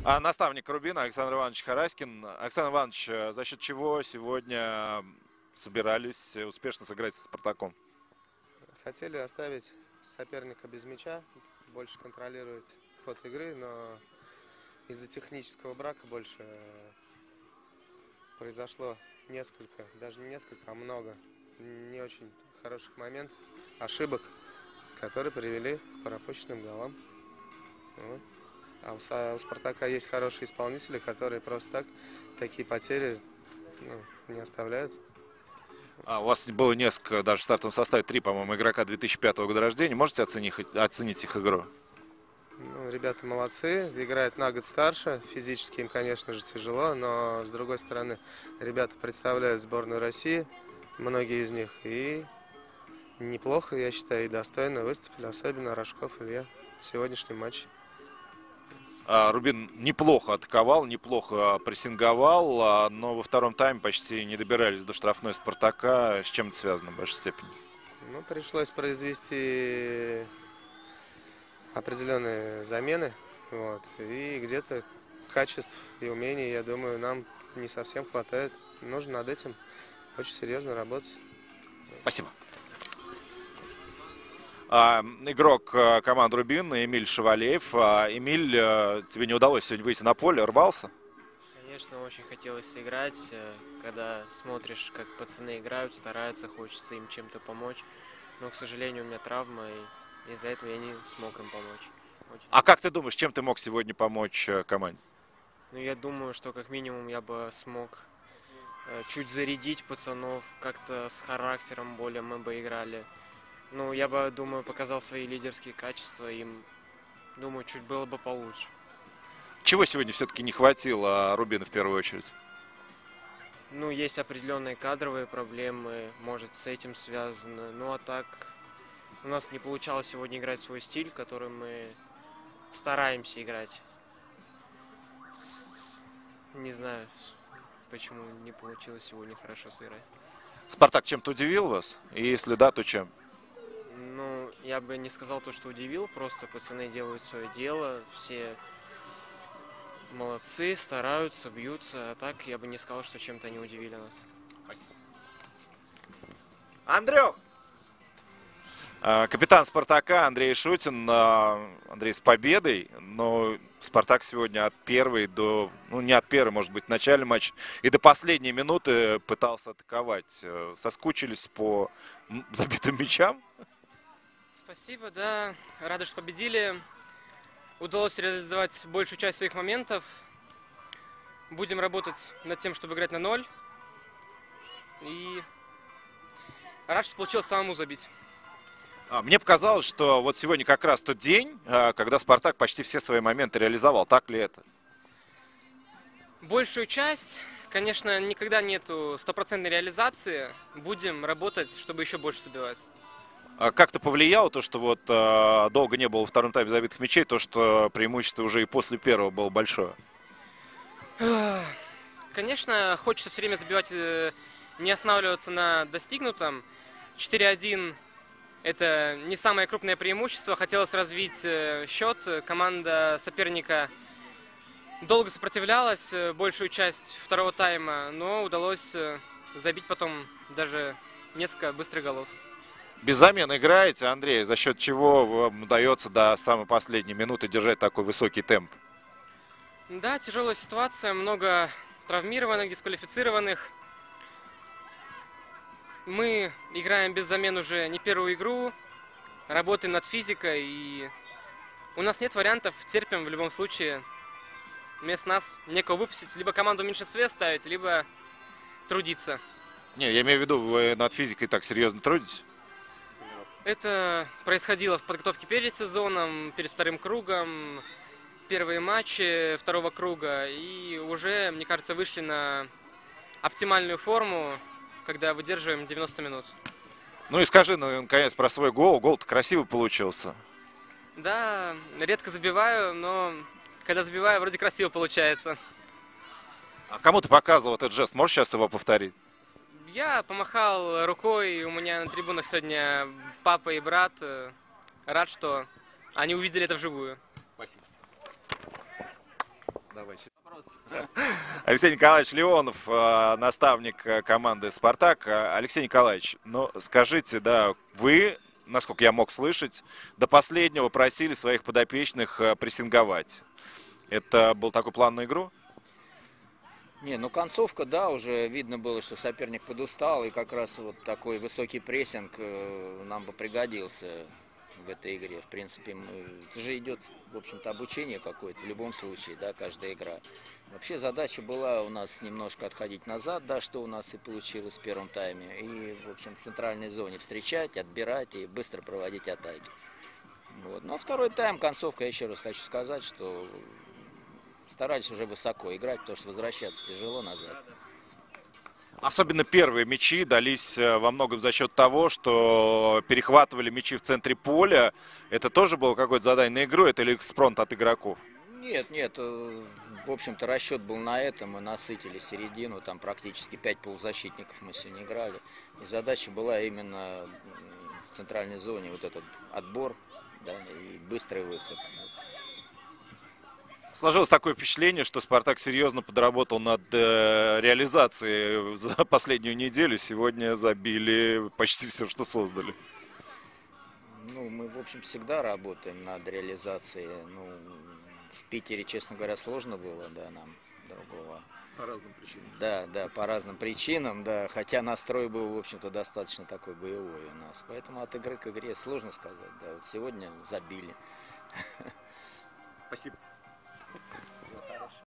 А наставник Рубина Александр Иванович Хараськин. Александр Иванович, за счет чего сегодня собирались успешно сыграть со «Спартаком»? Хотели оставить соперника без мяча, больше контролировать ход игры, но из-за технического брака больше произошло несколько, даже не несколько, а много не очень хороших моментов, ошибок, которые привели к пропущенным голам. Вот. А у «Спартака» есть хорошие исполнители, которые просто так такие потери не оставляют. У вас было несколько, даже в стартовом составе, 3, по-моему, игрока 2005 года рождения. Можете оценить их игру? Ребята молодцы, играют на год старше. Физически им, конечно же, тяжело, но, с другой стороны, ребята представляют сборную России, многие из них, и неплохо, я считаю, и достойно выступили, особенно Рожков Илья в сегодняшнем матче. Рубин неплохо атаковал, неплохо прессинговал, но во втором тайме почти не добирались до штрафной «Спартака». С чем это связано в большей степени? Пришлось произвести определенные замены, и где-то качеств и умений, я думаю, нам не совсем хватает. Нужно над этим очень серьезно работать. Спасибо. Игрок команды «Рубин» Эмиль Шевалеев. Эмиль, тебе не удалось сегодня выйти на поле, рвался? Конечно, очень хотелось сыграть. Когда смотришь, как пацаны играют, стараются, хочется им чем-то помочь. Но, к сожалению, у меня травма, и из-за этого я не смог им помочь. А как ты думаешь, чем ты мог сегодня помочь команде? Я думаю, что как минимум я бы смог чуть зарядить пацанов, как-то с характером более мы бы играли. Я бы, думаю, показал свои лидерские качества, им, думаю, чуть было бы получше. Чего сегодня все-таки не хватило Рубина в первую очередь? Есть определенные кадровые проблемы, может, с этим связано. А так, у нас не получалось сегодня играть свой стиль, который мы стараемся играть. Не знаю, почему не получилось сегодня хорошо сыграть. «Спартак» чем-то удивил вас? И если да, то чем? Я бы не сказал то, что удивил, просто пацаны делают свое дело, все молодцы, стараются, бьются, а так я бы не сказал, что чем-то они удивили нас. Спасибо. Андрюх! Капитан «Спартака» Андрей Шутин. Андрей, с победой, но «Спартак» сегодня от первой до, не от первой, может быть, в начале матча и до последней минуты пытался атаковать. Соскучились по забитым мячам? Спасибо, да. Рады, что победили. Удалось реализовать большую часть своих моментов. Будем работать над тем, чтобы играть на 0. И рад, что получилось самому забить. Мне показалось, что вот сегодня как раз тот день, когда «Спартак» почти все свои моменты реализовал. Так ли это? Большую часть, конечно, никогда нету стопроцентной реализации. Будем работать, чтобы еще больше забивать. Как-то повлияло то, что долго не было во втором тайме забитых мячей, то, что преимущество уже и после первого было большое? Конечно, хочется все время забивать, не останавливаться на достигнутом. 4-1 – это не самое крупное преимущество. Хотелось развить счет. Команда соперника долго сопротивлялась большую часть второго тайма, но удалось забить потом даже несколько быстрых голов. Без замен играете, Андрей, за счет чего вам удается до самой последней минуты держать такой высокий темп? Да, тяжелая ситуация, много травмированных, дисквалифицированных. Мы играем без замен уже не первую игру, работаем над физикой, и у нас нет вариантов, терпим в любом случае. Вместо нас некого выпустить, либо команду в меньшинстве ставить, либо трудиться. Не, я имею в виду, вы над физикой так серьезно трудитесь? Это происходило в подготовке перед сезоном, перед вторым кругом, первые матчи второго круга. И уже, мне кажется, вышли на оптимальную форму, когда выдерживаем 90 минут. И скажи, наконец, про свой гол. Гол-то красивый получился. Да, редко забиваю, но когда забиваю, вроде красиво получается. А кому ты показывал этот жест? Можешь сейчас его повторить? Я помахал рукой, у меня на трибунах сегодня папа и брат. Рад, что они увидели это вживую. Спасибо. Давай. Николаевич. Алексей Николаевич Леонов, наставник команды «Спартак». Алексей Николаевич, ну скажите, да, вы, насколько я мог слышать, до последнего просили своих подопечных прессинговать. Это был такой план на игру? Не, ну концовка, да, уже видно было, что соперник подустал, и как раз вот такой высокий прессинг нам бы пригодился в этой игре. В принципе, это же идет, в общем-то, обучение какое-то в любом случае, да, каждая игра. Вообще задача была у нас немножко отходить назад, да, что у нас и получилось в первом тайме, и, в общем, в центральной зоне встречать, отбирать и быстро проводить атаки. Вот. Ну, а второй тайм, концовка, я еще раз хочу сказать, что старались уже высоко играть, потому что возвращаться тяжело назад. Особенно первые мячи дались во многом за счет того, что перехватывали мячи в центре поля. Это тоже было какое-то задание на игру, это или экспромт от игроков? Нет, нет, в общем-то расчет был на этом, мы насытили середину, там практически 5 полузащитников мы сегодня играли. И задача была именно в центральной зоне вот этот отбор, да, и быстрый выход. Сложилось такое впечатление, что «Спартак» серьезно подработал над реализацией за последнюю неделю. Сегодня забили почти все, что создали. Ну, мы, в общем, всегда работаем над реализацией. Ну, в Питере, честно говоря, сложно было, да, нам другого. По разным причинам. Да, да, по разным причинам, да. Хотя настрой был, в общем-то, достаточно такой боевой у нас. Поэтому от игры к игре сложно сказать. Да, вот сегодня забили. Спасибо.